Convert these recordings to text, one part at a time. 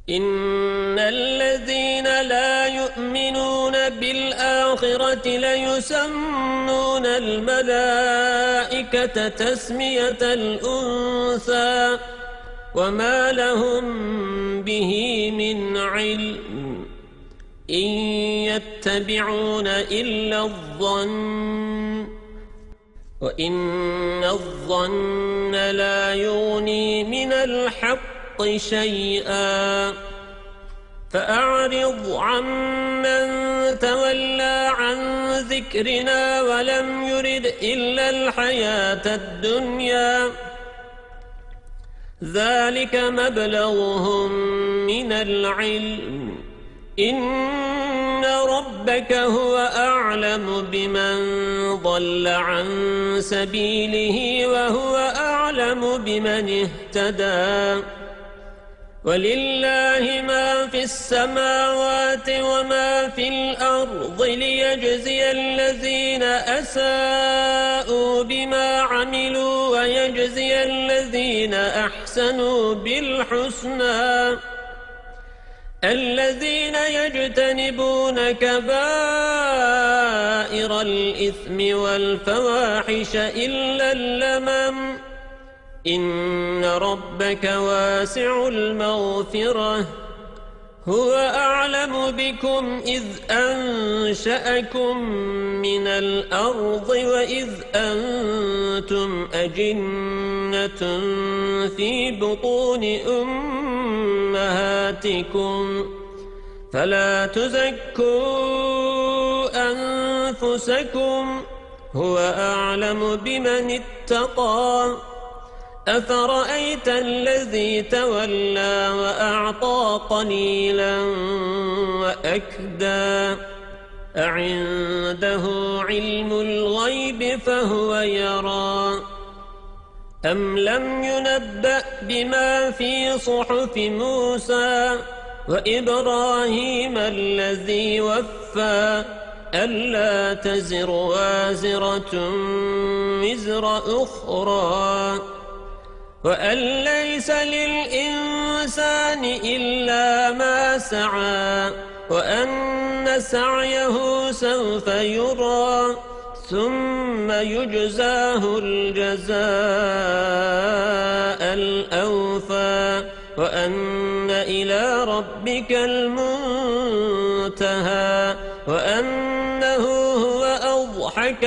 إن الذين لا يؤمنون بالآخرة ليسمون الملائكة تسمية الأنثى وما لهم به من علم إن يتبعون إلا الظن وإن الظن لا يغني من الحق شيئا فأعرض عمن تولى عن ذكرنا ولم يرد إلا الحياة الدنيا ذلك مبلغهم من العلم إن ربك هو أعلم بمن ضل عن سبيله وهو أعلم بمن اهتدى ولله ما في السماوات وما في الأرض ليجزي الذين أساءوا بما عملوا ويجزي الذين أحسنوا بالحسنى الذين يجتنبون كبائر الإثم والفواحش إلا اللمم إن ربك واسع المغفرة هو أعلم بكم إذ أنشأكم من الأرض وإذ أنتم أجنة في بطون أمهاتكم فلا تزكوا أنفسكم هو أعلم بمن اتقى أفرأيت الذي تولى وأعطى قليلا وأكدى أعنده علم الغيب فهو يرى أم لم ينبأ بما في صحف موسى وإبراهيم الذي وفى ألا تزر وازرة وزر أخرى وأن ليس للإنسان إلا ما سعى وأن سعيه سوف يرى ثم يجزاه الجزاء الأوفى وأن إلى ربك المنتهى وأنه هو أضحك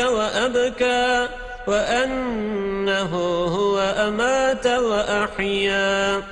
وأبكى وأنه هو أمات وأحيا